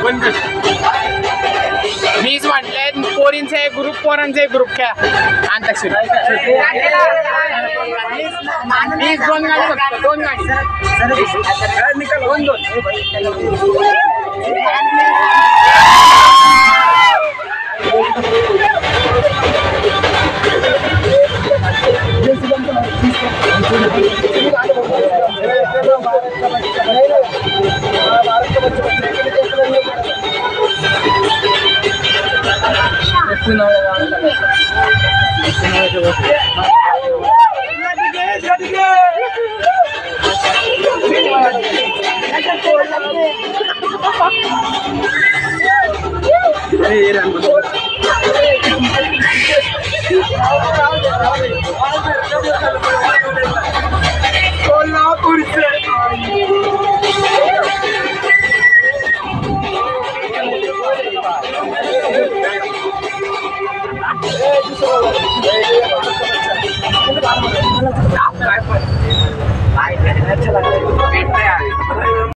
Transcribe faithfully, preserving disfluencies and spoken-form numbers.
मीच म्हटले पोरींचा एक ग्रुप पोरांचा एक ग्रुप खेळा अंताक्षरी वीस दोन गाडी फक्त दोन गाडी दोन दोन काय